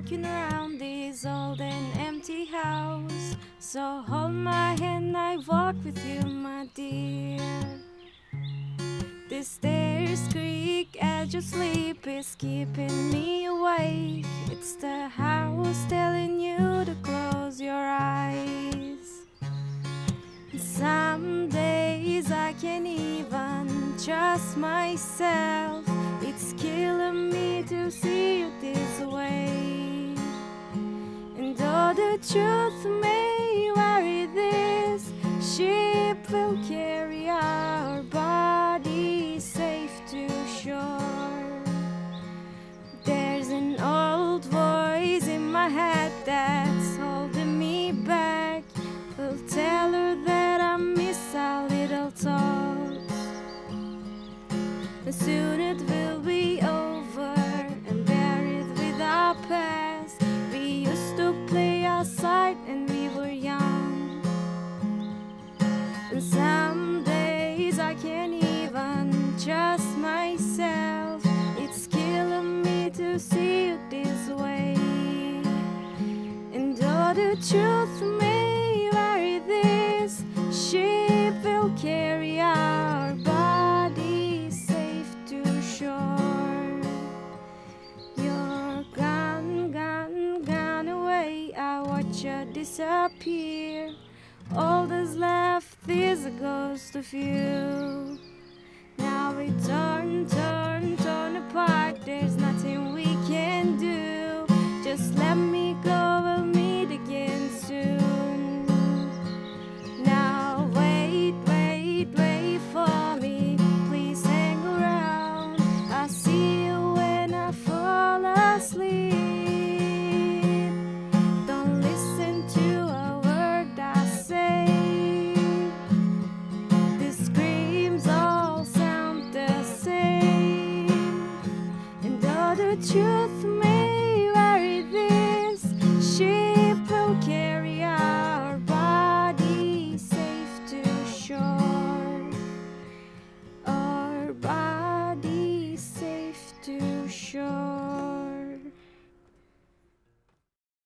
walking around this old and empty house. So hold my hand, I walk with you, my dear. The stairs creak as you sleep is keeping me awake. It's the house telling you to close your eyes. Some days I can't even trust myself. It's killing me to see you this way. And though the truth may vary, this ship will carry our bodies safe to shore. There's an old voice in my head that's holding me back. Will tell her that I miss our little talks. And soon it will be over and buried with our past. We used to play outside and we were young. And some days I can't even trust myself. It's killing me to see you this way. And though the truth may vary, this ship will carry our bodies safe to shore. You're gone, gone, gone away. I watch you disappear. All that's left is a ghost of you. Now we turn, turn, turn apart. There's nothing we can do. Just let me go, we'll meet again soon. Now wait, wait, wait for me. Please hang around. I'll see you when I fall asleep. Don't listen to a word I say. The screams all sound the same. And though the truth may